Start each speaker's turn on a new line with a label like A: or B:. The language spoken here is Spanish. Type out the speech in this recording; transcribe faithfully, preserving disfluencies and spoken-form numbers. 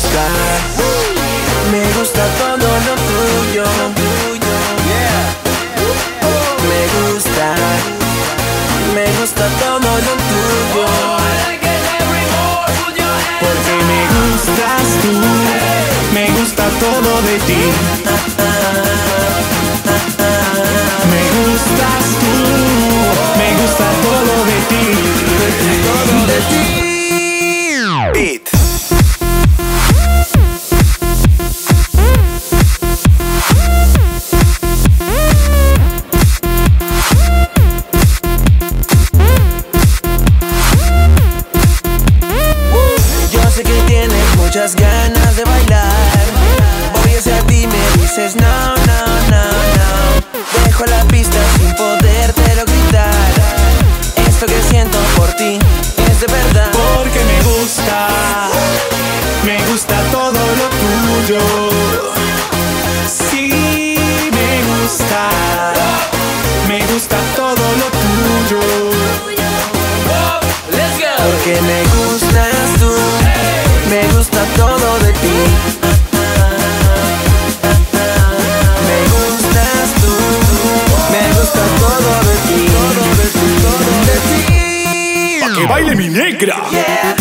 A: gusta, me gusta todo lo tuyo. Me gusta, me gusta todo lo tuyo.
B: Porque me gustas tú, me gusta todo de ti. Me gustas tú, me gusta todo de ti.
A: Todo de ti. Beat. Yo sé que tienes muchas ganas de bailar. Voy hacia ti, me dices no, no, no, no. Dejo la pista sin podértelo gritar. Esto que siento por ti es de verdad.
B: Porque me gusta, me gusta todo lo tuyo. Sí, me gusta, me gusta todo lo tuyo.
A: Porque me gustas tú, me gusta todo de ti. Me gustas tú, me gusta todo de ti. Todo de ti, todo de ti.
B: ¡Que baile mi negra!
A: Yeah.